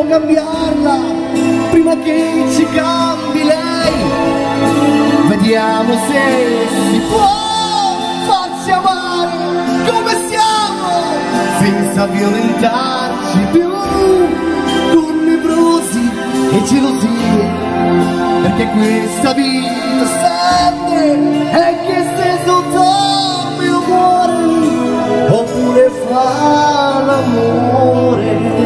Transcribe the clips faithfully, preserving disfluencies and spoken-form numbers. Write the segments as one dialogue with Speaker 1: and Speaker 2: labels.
Speaker 1: dobbiamo cambiarla prima che ci cambi lei. Vediamo se si può farsi amare come siamo, senza violentarci più con nevrosi e gelosie, perché questa vita sempre è che se dorme o muore, oppure fa l'amore.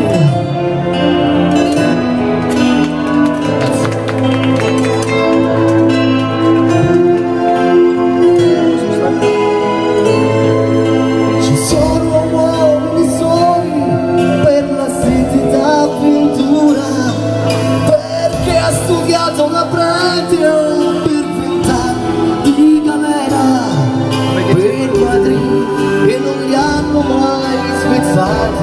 Speaker 1: Una pratica per vent'anni di galera per quadri che non li hanno mai spezzati,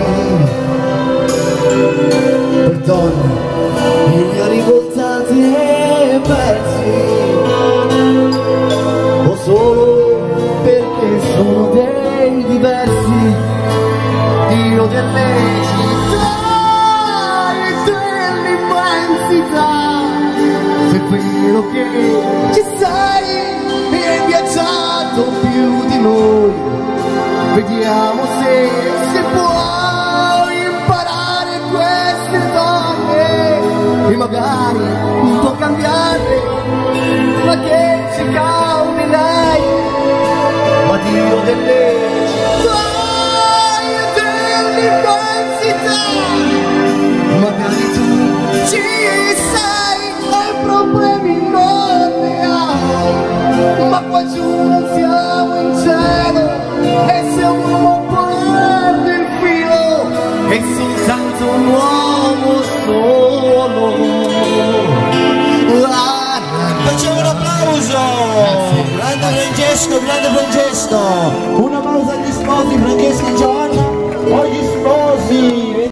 Speaker 1: per donne che li ha rivoltati e persi, o solo perché sono dei diversi, io delle città e dell'immensità. Se è vero che ci sei e hai viaggiato più di noi, vediamo se, se puoi imparare queste donne e magari un po' cambiarle, ma che ci cambi lei. Ma Dio delle città e dell'immensità, magari tu ci sei, problemi non ne hai, ma qua giù non siamo in cielo, e se un uomo perde il filo è soltanto un uomo solo.
Speaker 2: Facciamo un applauso! Grazie. Grande Francesco, grande Francesco! Un applauso agli sposi, Francesco.